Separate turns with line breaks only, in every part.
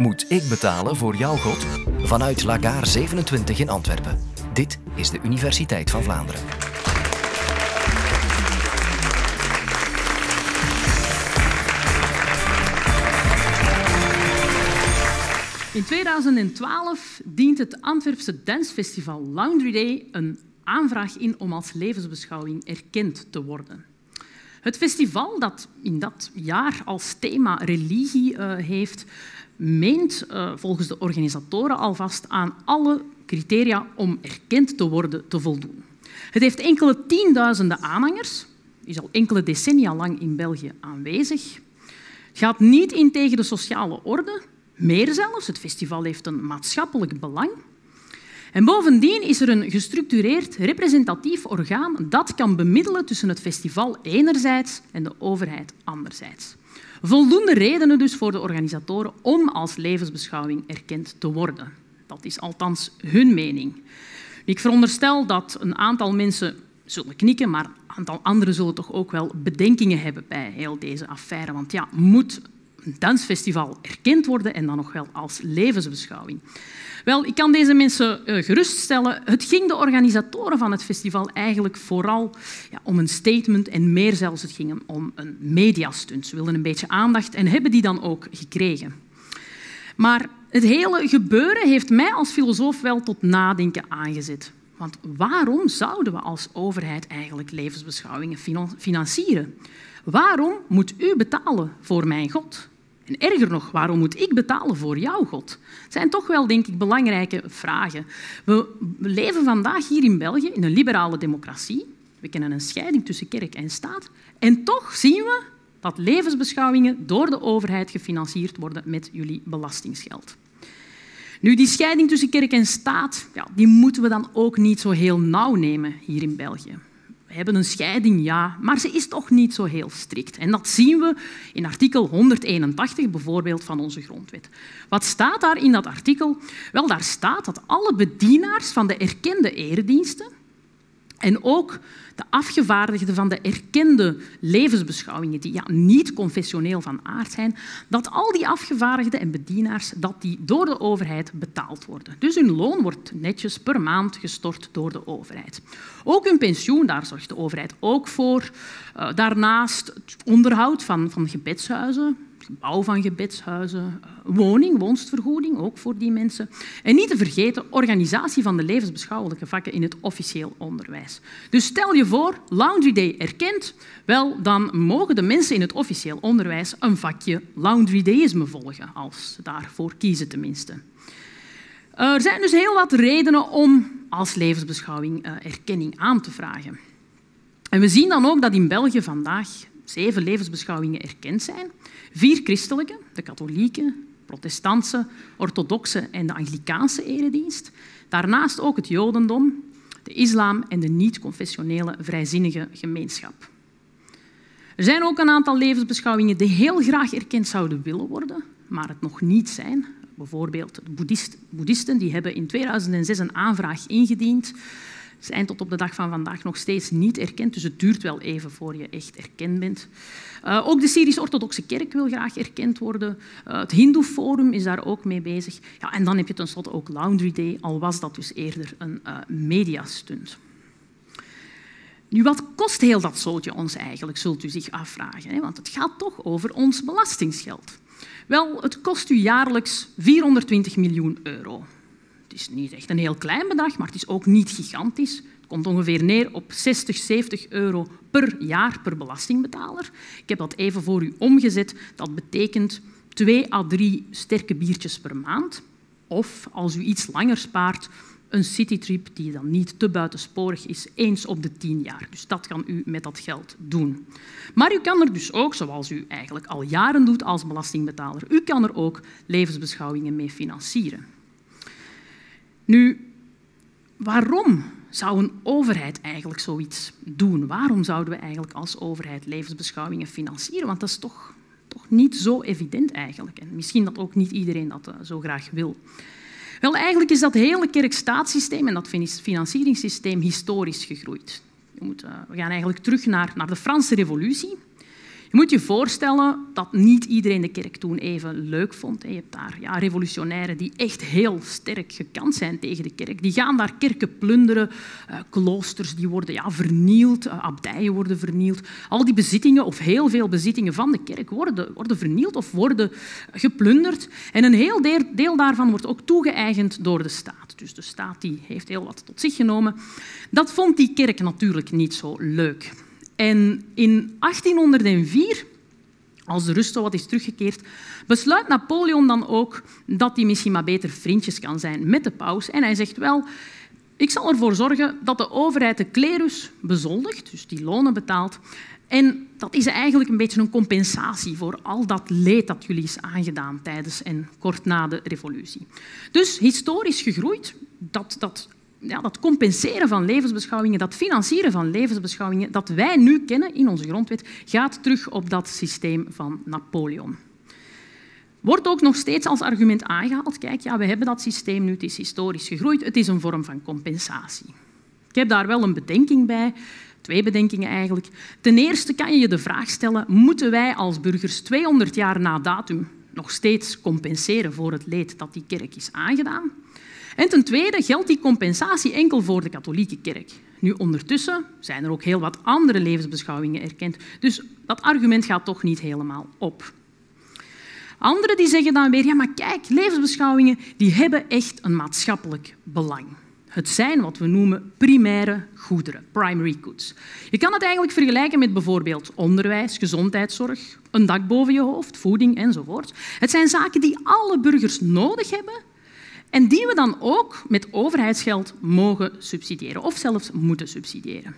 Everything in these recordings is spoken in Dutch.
Moet ik betalen voor jouw God? Vanuit La Gare 27 in Antwerpen. Dit is de Universiteit van Vlaanderen.
In 2012 dient het Antwerpse dansfestival Laundry Day een aanvraag in om als levensbeschouwing erkend te worden. Het festival, dat in dat jaar als thema religie heeft, meent volgens de organisatoren alvast aan alle criteria om erkend te worden te voldoen. Het heeft enkele tienduizenden aanhangers, is al enkele decennia lang in België aanwezig, gaat niet in tegen de sociale orde, meer zelfs, het festival heeft een maatschappelijk belang. En bovendien is er een gestructureerd representatief orgaan dat kan bemiddelen tussen het festival enerzijds en de overheid anderzijds. Voldoende redenen dus voor de organisatoren om als levensbeschouwing erkend te worden. Dat is althans hun mening. Ik veronderstel dat een aantal mensen zullen knikken, maar een aantal anderen zullen toch ook wel bedenkingen hebben bij heel deze affaire. Want ja, moet een dansfestival erkend worden en dan nog wel als levensbeschouwing? Wel, ik kan deze mensen geruststellen. Het ging de organisatoren van het festival eigenlijk vooral om een statement en meer zelfs, het ging om een mediastunt. Ze wilden een beetje aandacht en hebben die dan ook gekregen. Maar het hele gebeuren heeft mij als filosoof wel tot nadenken aangezet. Want waarom zouden we als overheid eigenlijk levensbeschouwingen financieren? Waarom moet u betalen voor mijn God? En erger nog, waarom moet ik betalen voor jouw God? Het zijn toch wel, denk ik, belangrijke vragen. We leven vandaag hier in België in een liberale democratie. We kennen een scheiding tussen kerk en staat. En toch zien we dat levensbeschouwingen door de overheid gefinancierd worden met jullie belastingsgeld. Nu, die scheiding tussen kerk en staat, die moeten we dan ook niet zo heel nauw nemen hier in België. We hebben een scheiding, ja, maar ze is toch niet zo heel strikt. En dat zien we in artikel 181 bijvoorbeeld van onze grondwet. Wat staat daar in dat artikel? Wel, daar staat dat alle bedienaars van de erkende erediensten en ook de afgevaardigden van de erkende levensbeschouwingen die niet confessioneel van aard zijn, dat al die afgevaardigden en bedienaars dat die door de overheid betaald worden. Dus hun loon wordt netjes per maand gestort door de overheid. Ook hun pensioen, daar zorgt de overheid ook voor. Daarnaast het onderhoud van gebedshuizen, bouw van gebedshuizen, woonstvergoeding, ook voor die mensen. En niet te vergeten, organisatie van de levensbeschouwelijke vakken in het officieel onderwijs. Dus stel je voor, Laundry Day erkend, wel, dan mogen de mensen in het officieel onderwijs een vakje Laundry Dayisme volgen, als ze daarvoor kiezen tenminste. Er zijn dus heel wat redenen om als levensbeschouwing erkenning aan te vragen. En we zien dan ook dat in België vandaag 7 levensbeschouwingen erkend zijn. 4 christelijke, de katholieke, protestantse, orthodoxe en de Anglikaanse eredienst. Daarnaast ook het jodendom, de islam en de niet-confessionele vrijzinnige gemeenschap. Er zijn ook een aantal levensbeschouwingen die heel graag erkend zouden willen worden, maar het nog niet zijn. Bijvoorbeeld de boeddhisten die hebben in 2006 een aanvraag ingediend. Zijn tot op de dag van vandaag nog steeds niet erkend, dus het duurt wel even voor je echt erkend bent. Ook de Syrisch-orthodoxe kerk wil graag erkend worden. Het Hindoe-forum is daar ook mee bezig. Ja, en dan heb je tenslotte ook Laundry Day, al was dat dus eerder een mediastunt. Nu, wat kost heel dat zootje ons eigenlijk, zult u zich afvragen, hè? Want het gaat toch over ons belastingsgeld. Wel, het kost u jaarlijks 420 miljoen euro. Het is niet echt een heel klein bedrag, maar het is ook niet gigantisch. Het komt ongeveer neer op 60, 70 euro per jaar per belastingbetaler. Ik heb dat even voor u omgezet. Dat betekent 2 à 3 sterke biertjes per maand. Of, als u iets langer spaart, een citytrip die dan niet te buitensporig is, eens op de 10 jaar. Dus dat kan u met dat geld doen. Maar u kan er dus ook, zoals u eigenlijk al jaren doet als belastingbetaler, u kan er ook levensbeschouwingen mee financieren. Nu, waarom zou een overheid eigenlijk zoiets doen? Waarom zouden we eigenlijk als overheid levensbeschouwingen financieren? Want dat is toch niet zo evident eigenlijk. En misschien dat ook niet iedereen dat zo graag wil. Wel, eigenlijk is dat hele kerk-staatssysteem en dat financieringssysteem historisch gegroeid. We gaan eigenlijk terug naar de Franse Revolutie. Je moet je voorstellen dat niet iedereen de kerk toen even leuk vond. Je hebt daar revolutionairen die echt heel sterk gekant zijn tegen de kerk. Die gaan daar kerken plunderen, kloosters die worden vernield, abdijen worden vernield. Al die bezittingen, of heel veel bezittingen van de kerk, worden vernield of worden geplunderd. En een heel deel daarvan wordt ook toegeëigend door de staat. Dus de staat die heeft heel wat tot zich genomen. Dat vond die kerk natuurlijk niet zo leuk. En in 1804, als de rust zo wat is teruggekeerd, besluit Napoleon dan ook dat hij misschien maar beter vriendjes kan zijn met de paus. En hij zegt wel, ik zal ervoor zorgen dat de overheid de klerus bezoldigt, dus die lonen betaalt. En dat is eigenlijk een beetje een compensatie voor al dat leed dat jullie is aangedaan tijdens en kort na de revolutie. Dus historisch gegroeid, dat compenseren van levensbeschouwingen, dat financieren van levensbeschouwingen dat wij nu kennen in onze grondwet, gaat terug op dat systeem van Napoleon. Wordt ook nog steeds als argument aangehaald, kijk, we hebben dat systeem nu, het is historisch gegroeid, het is een vorm van compensatie. Ik heb daar wel een bedenking bij, 2 bedenkingen eigenlijk. Ten eerste kan je je de vraag stellen, moeten wij als burgers 200 jaar na datum nog steeds compenseren voor het leed dat die kerk is aangedaan? En ten tweede geldt die compensatie enkel voor de katholieke kerk. Nu, ondertussen zijn er ook heel wat andere levensbeschouwingen erkend, dus dat argument gaat toch niet helemaal op. Anderen die zeggen dan weer, maar kijk, levensbeschouwingen die hebben echt een maatschappelijk belang. Het zijn wat we noemen primaire goederen, primary goods. Je kan het eigenlijk vergelijken met bijvoorbeeld onderwijs, gezondheidszorg, een dak boven je hoofd, voeding enzovoort. Het zijn zaken die alle burgers nodig hebben en die we dan ook met overheidsgeld mogen subsidiëren of zelfs moeten subsidiëren.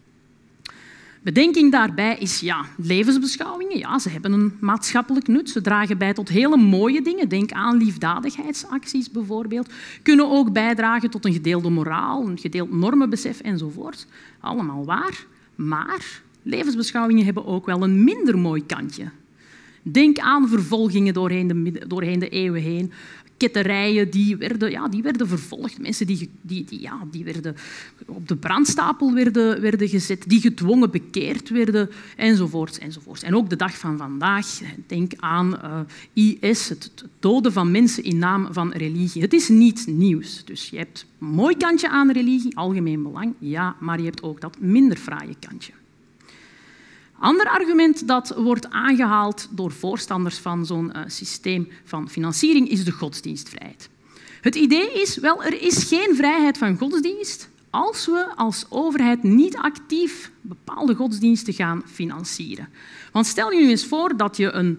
Bedenking daarbij is, levensbeschouwingen, ze hebben een maatschappelijk nut. Ze dragen bij tot hele mooie dingen. Denk aan liefdadigheidsacties bijvoorbeeld. Kunnen ook bijdragen tot een gedeelde moraal, een gedeeld normenbesef enzovoort. Allemaal waar. Maar levensbeschouwingen hebben ook wel een minder mooi kantje. Denk aan vervolgingen doorheen de eeuwen heen. Ketterijen die werden vervolgd, mensen die werden op de brandstapel werden gezet, die gedwongen bekeerd werden, enzovoort, enzovoort. En ook de dag van vandaag, denk aan IS, het doden van mensen in naam van religie. Het is niet nieuws. Dus je hebt een mooi kantje aan religie, algemeen belang, maar je hebt ook dat minder fraaie kantje. Ander argument dat wordt aangehaald door voorstanders van zo'n systeem van financiering is de godsdienstvrijheid. Het idee is, er is geen vrijheid van godsdienst als we als overheid niet actief bepaalde godsdiensten gaan financieren. Want stel je nu eens voor dat je een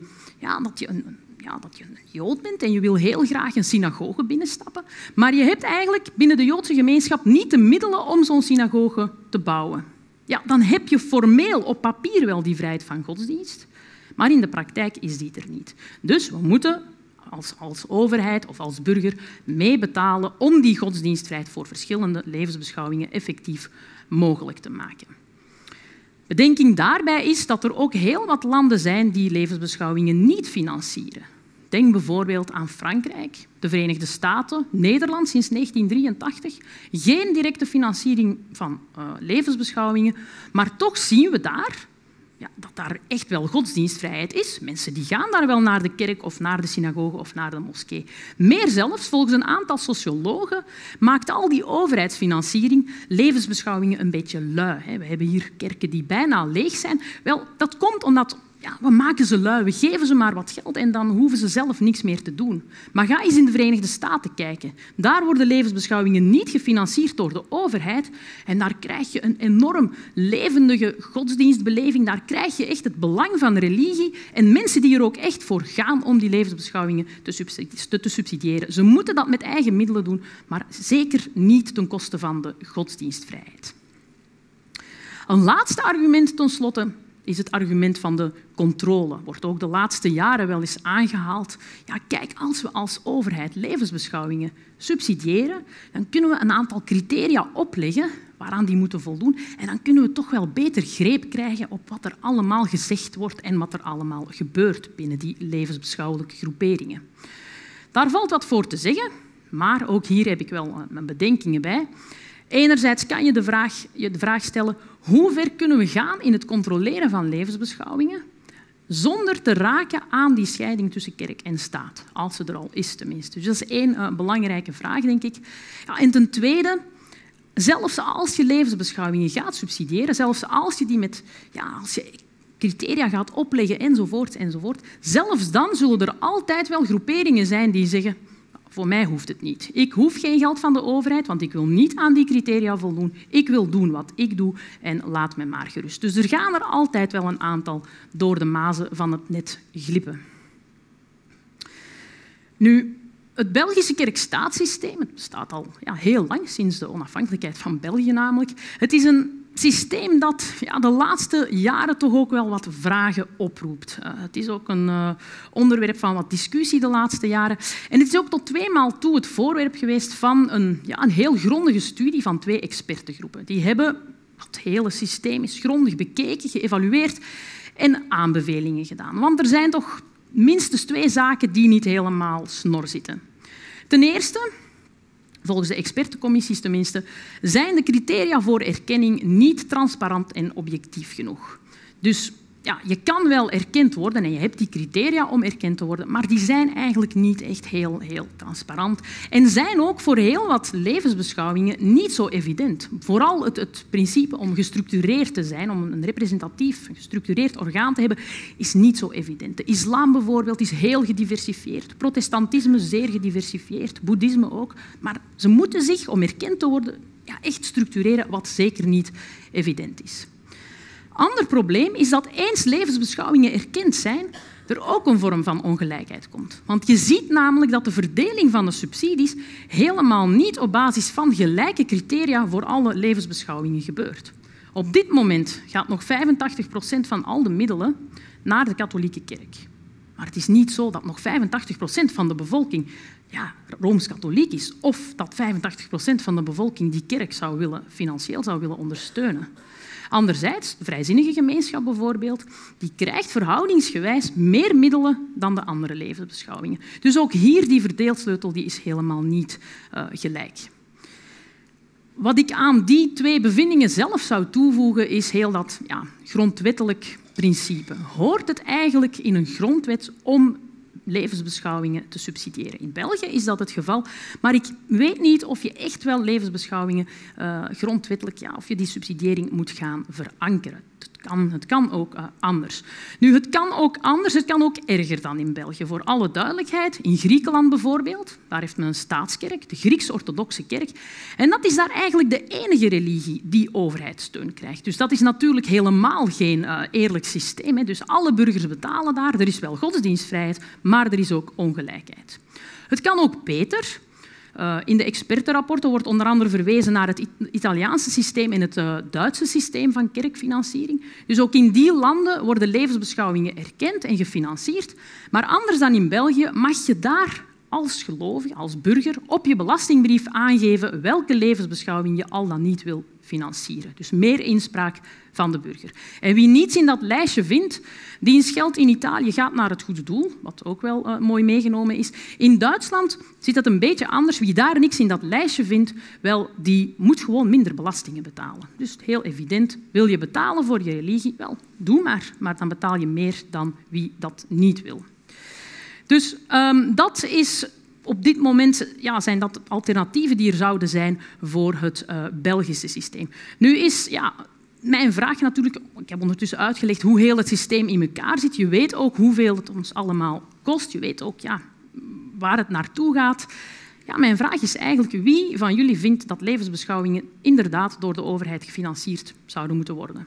Jood bent en je wil heel graag een synagoge binnenstappen, maar je hebt eigenlijk binnen de Joodse gemeenschap niet de middelen om zo'n synagoge te bouwen. Dan heb je formeel op papier wel die vrijheid van godsdienst, maar in de praktijk is die er niet. Dus we moeten als overheid of als burger meebetalen om die godsdienstvrijheid voor verschillende levensbeschouwingen effectief mogelijk te maken. Bedenking daarbij is dat er ook heel wat landen zijn die levensbeschouwingen niet financieren. Denk bijvoorbeeld aan Frankrijk, de Verenigde Staten, Nederland sinds 1983. Geen directe financiering van levensbeschouwingen, maar toch zien we dat daar echt wel godsdienstvrijheid is. Mensen die gaan daar wel naar de kerk of naar de synagoge of naar de moskee. Meer zelfs, volgens een aantal sociologen, maakt al die overheidsfinanciering levensbeschouwingen een beetje lui. We hebben hier kerken die bijna leeg zijn. Wel, dat komt omdat we maken ze lui, we geven ze maar wat geld en dan hoeven ze zelf niks meer te doen. Maar ga eens in de Verenigde Staten kijken. Daar worden levensbeschouwingen niet gefinancierd door de overheid en daar krijg je een enorm levendige godsdienstbeleving. Daar krijg je echt het belang van religie en mensen die er ook echt voor gaan om die levensbeschouwingen te subsidiëren. Ze moeten dat met eigen middelen doen, maar zeker niet ten koste van de godsdienstvrijheid. Een laatste argument ten slotte is het argument van de controle. Wordt ook de laatste jaren wel eens aangehaald. Kijk, als we als overheid levensbeschouwingen subsidiëren, dan kunnen we een aantal criteria opleggen waaraan die moeten voldoen en dan kunnen we toch wel beter greep krijgen op wat er allemaal gezegd wordt en wat er allemaal gebeurt binnen die levensbeschouwelijke groeperingen. Daar valt wat voor te zeggen, maar ook hier heb ik wel mijn bedenkingen bij. Enerzijds kan je de vraag stellen, hoe ver kunnen we gaan in het controleren van levensbeschouwingen? zonder te raken aan die scheiding tussen kerk en staat, als ze er al is tenminste. Dus dat is één belangrijke vraag, denk ik. Ja, en ten tweede, zelfs als je levensbeschouwingen gaat subsidiëren, zelfs als je die met als je criteria gaat opleggen enzovoort, zelfs dan zullen er altijd wel groeperingen zijn die zeggen: voor mij hoeft het niet. Ik hoef geen geld van de overheid, want ik wil niet aan die criteria voldoen. Ik wil doen wat ik doe en laat me maar gerust. Dus er gaan er altijd wel een aantal door de mazen van het net glippen. Nu, het Belgische kerk-staatssysteem, het bestaat al heel lang, sinds de onafhankelijkheid van België namelijk. Het is een systeem dat de laatste jaren toch ook wel wat vragen oproept. Het is ook een onderwerp van wat discussie de laatste jaren. En het is ook tot 2 maal toe het voorwerp geweest van een heel grondige studie van 2 expertengroepen. Die hebben het hele systeem eens grondig bekeken, geëvalueerd en aanbevelingen gedaan. Want er zijn toch minstens 2 zaken die niet helemaal snor zitten. Ten eerste, volgens de expertencommissies tenminste, zijn de criteria voor erkenning niet transparant en objectief genoeg. Dus je kan wel erkend worden en je hebt die criteria om erkend te worden, maar die zijn eigenlijk niet echt heel transparant en zijn ook voor heel wat levensbeschouwingen niet zo evident. Vooral het principe om gestructureerd te zijn, om een representatief, gestructureerd orgaan te hebben, is niet zo evident. De islam bijvoorbeeld is heel gediversifieerd, protestantisme zeer gediversifieerd, boeddhisme ook, maar ze moeten zich, om erkend te worden, echt structureren, wat zeker niet evident is. Ander probleem is dat eens levensbeschouwingen erkend zijn, er ook een vorm van ongelijkheid komt. Want je ziet namelijk dat de verdeling van de subsidies helemaal niet op basis van gelijke criteria voor alle levensbeschouwingen gebeurt. Op dit moment gaat nog 85% van al de middelen naar de katholieke kerk. Maar het is niet zo dat nog 85% van de bevolking rooms-katholiek is of dat 85% van de bevolking die kerk financieel zou willen ondersteunen. Anderzijds, de vrijzinnige gemeenschap bijvoorbeeld, die krijgt verhoudingsgewijs meer middelen dan de andere levensbeschouwingen. Dus ook hier, die verdeelsleutel, die is helemaal niet gelijk. Wat ik aan die 2 bevindingen zelf zou toevoegen, is heel dat grondwettelijk principe. Hoort het eigenlijk in een grondwet om levensbeschouwingen te subsidiëren? In België is dat het geval, maar ik weet niet of je echt wel levensbeschouwingen grondwettelijk, of je die subsidiëring moet gaan verankeren. Het kan ook anders. Nu, het kan ook anders, het kan ook erger dan in België. Voor alle duidelijkheid, in Griekenland bijvoorbeeld, daar heeft men een staatskerk, de Grieks-orthodoxe kerk. En dat is daar eigenlijk de enige religie die overheidssteun krijgt. Dus dat is natuurlijk helemaal geen eerlijk systeem. Dus alle burgers betalen daar. Er is wel godsdienstvrijheid, maar er is ook ongelijkheid. Het kan ook beter. In de expertenrapporten wordt onder andere verwezen naar het Italiaanse systeem en het Duitse systeem van kerkfinanciering. Dus ook in die landen worden levensbeschouwingen erkend en gefinancierd. Maar anders dan in België mag je daar als gelovige, als burger, op je belastingbrief aangeven welke levensbeschouwing je al dan niet wil financieren. Dus meer inspraak van de burger. En wie niets in dat lijstje vindt, diens geld in Italië gaat naar het goede doel, wat ook wel mooi meegenomen is. In Duitsland zit het een beetje anders. Wie daar niks in dat lijstje vindt, wel, die moet gewoon minder belastingen betalen. Dus heel evident, wil je betalen voor je religie? Wel, doe maar dan betaal je meer dan wie dat niet wil. Dus dat is op dit moment zijn dat alternatieven die er zouden zijn voor het Belgische systeem. Nu is mijn vraag natuurlijk, ik heb ondertussen uitgelegd hoe heel het systeem in elkaar zit. Je weet ook hoeveel het ons allemaal kost. Je weet ook waar het naartoe gaat. Mijn vraag is eigenlijk, wie van jullie vindt dat levensbeschouwingen inderdaad door de overheid gefinancierd zouden moeten worden?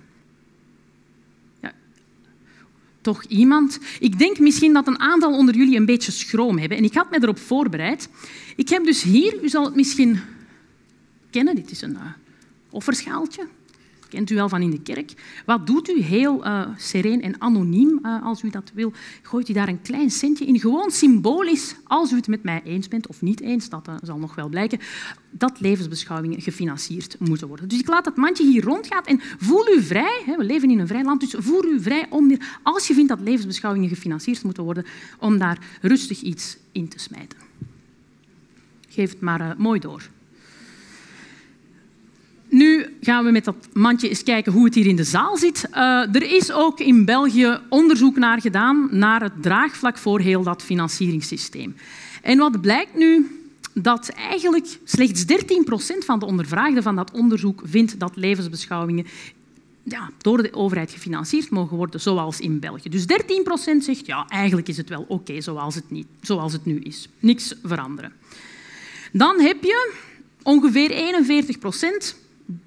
Toch iemand? Ik denk misschien dat een aantal onder jullie een beetje schroom hebben. En ik had me erop voorbereid. Ik heb dus hier, u zal het misschien kennen, dit is een offerschaaltje. Kent u wel van in de kerk. Wat doet u? Heel sereen en anoniem, als u dat wil. Gooit u daar een klein centje in. Gewoon symbolisch, als u het met mij eens bent of niet eens, dat zal nog wel blijken, dat levensbeschouwingen gefinancierd moeten worden. Dus ik laat dat mandje hier rondgaan en voel u vrij, we leven in een vrij land, dus voel u vrij om, als je vindt dat levensbeschouwingen gefinancierd moeten worden, om daar rustig iets in te smijten. Geef het maar mooi door. Nu gaan we met dat mandje eens kijken hoe het hier in de zaal zit. Er is ook in België onderzoek naar gedaan naar het draagvlak voor heel dat financieringssysteem. En wat blijkt nu? Dat eigenlijk slechts 13% van de ondervraagden van dat onderzoek vindt dat levensbeschouwingen door de overheid gefinancierd mogen worden, zoals in België. Dus 13% zegt, ja, eigenlijk is het wel oké zoals het nu is. Niks veranderen. Dan heb je ongeveer 41%,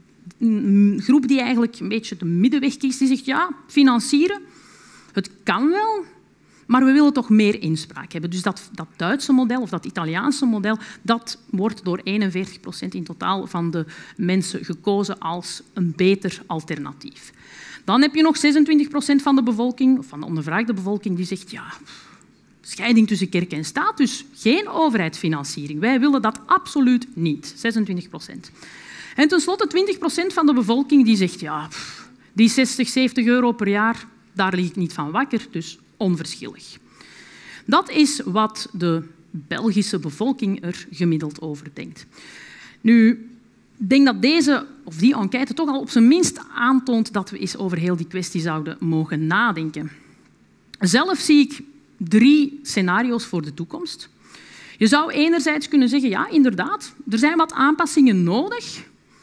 een groep die eigenlijk een beetje de middenweg kiest, die zegt, ja, financieren, het kan wel, maar we willen toch meer inspraak hebben. Dus dat Duitse model of dat Italiaanse model, dat wordt door 41% in totaal van de mensen gekozen als een beter alternatief. Dan heb je nog 26% van de bevolking, of van de ondervraagde bevolking, die zegt, ja, scheiding tussen kerk en staat, dus geen overheidsfinanciering. Wij willen dat absoluut niet. 26%. En tenslotte 20% van de bevolking die zegt, ja, die 60, 70 euro per jaar, daar lig ik niet van wakker, dus onverschillig. Dat is wat de Belgische bevolking er gemiddeld over denkt. Nu, ik denk dat die enquête toch al op zijn minst aantoont dat we eens over heel die kwestie zouden mogen nadenken. Zelf zie ik 3 scenario's voor de toekomst. Je zou enerzijds kunnen zeggen, ja, inderdaad, er zijn wat aanpassingen nodig.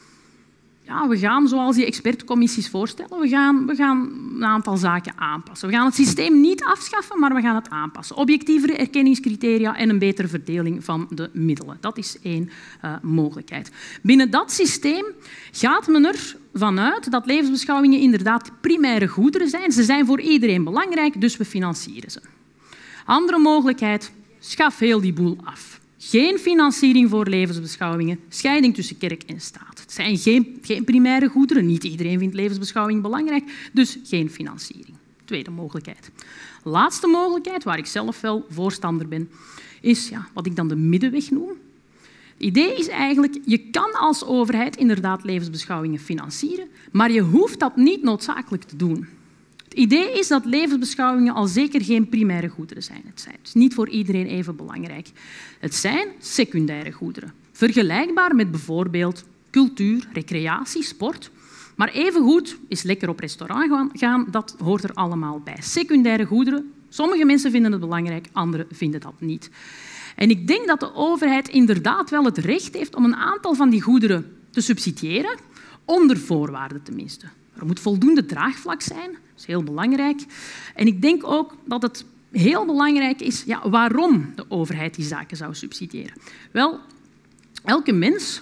Ja, we gaan, zoals die expertcommissies voorstellen, we gaan een aantal zaken aanpassen. We gaan het systeem niet afschaffen, maar we gaan het aanpassen. Objectievere erkenningscriteria en een betere verdeling van de middelen. Dat is 1 mogelijkheid. Binnen dat systeem gaat men ervan uit dat levensbeschouwingen inderdaad primaire goederen zijn. Ze zijn voor iedereen belangrijk, dus we financieren ze. Andere mogelijkheid, schaf heel die boel af. Geen financiering voor levensbeschouwingen, scheiding tussen kerk en staat. Het zijn geen primaire goederen, niet iedereen vindt levensbeschouwing belangrijk, dus geen financiering. Tweede mogelijkheid. Laatste mogelijkheid, waar ik zelf wel voorstander ben, is wat ik dan de middenweg noem. Het idee is eigenlijk, je kan als overheid inderdaad levensbeschouwingen financieren, maar je hoeft dat niet noodzakelijk te doen. Het idee is dat levensbeschouwingen al zeker geen primaire goederen zijn. Het is niet voor iedereen even belangrijk. Het zijn secundaire goederen. Vergelijkbaar met bijvoorbeeld cultuur, recreatie, sport. Maar evengoed is lekker op restaurant gaan, dat hoort er allemaal bij. Secundaire goederen, sommige mensen vinden het belangrijk, anderen vinden dat niet. En ik denk dat de overheid inderdaad wel het recht heeft om een aantal van die goederen te subsidiëren, onder voorwaarden tenminste. Er moet voldoende draagvlak zijn, dat is heel belangrijk. En ik denk ook dat het heel belangrijk is waarom de overheid die zaken zou subsidiëren. Wel, elke mens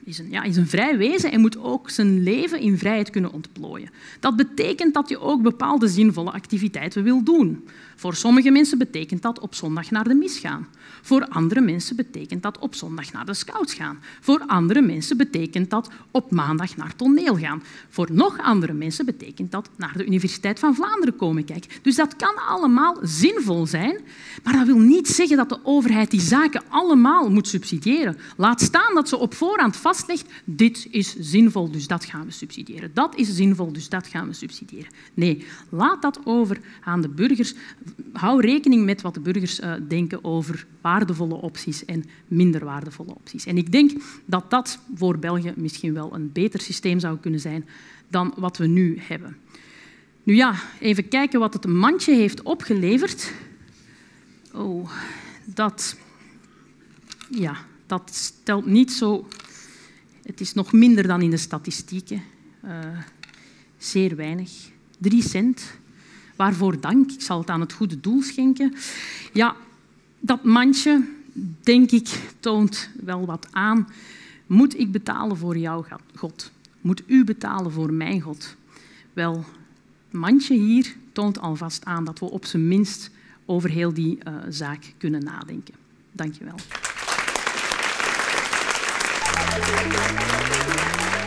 is een vrij wezen en moet ook zijn leven in vrijheid kunnen ontplooien. Dat betekent dat je ook bepaalde zinvolle activiteiten wil doen. Voor sommige mensen betekent dat op zondag naar de mis gaan. Voor andere mensen betekent dat op zondag naar de scouts gaan. Voor andere mensen betekent dat op maandag naar toneel gaan. Voor nog andere mensen betekent dat naar de Universiteit van Vlaanderen komen kijken. Dus dat kan allemaal zinvol zijn, maar dat wil niet zeggen dat de overheid die zaken allemaal moet subsidiëren. Laat staan dat ze op voorhand vastlegt, dit is zinvol, dus dat gaan we subsidiëren. Dat is zinvol, dus dat gaan we subsidiëren. Nee, laat dat over aan de burgers. Hou rekening met wat de burgers denken over waardevolle opties en minder waardevolle opties. En ik denk dat dat voor België misschien wel een beter systeem zou kunnen zijn dan wat we nu hebben. Nu ja, even kijken wat het mandje heeft opgeleverd. Oh, dat stelt niet zo... Het is nog minder dan in de statistieken. Zeer weinig. 3 cent. Waarvoor dank. Ik zal het aan het goede doel schenken. Ja, dat mandje, denk ik, toont wel wat aan. Moet ik betalen voor jouw God? Moet u betalen voor mijn God? Wel, het mandje hier toont alvast aan dat we op zijn minst over heel die zaak kunnen nadenken. Dank je wel.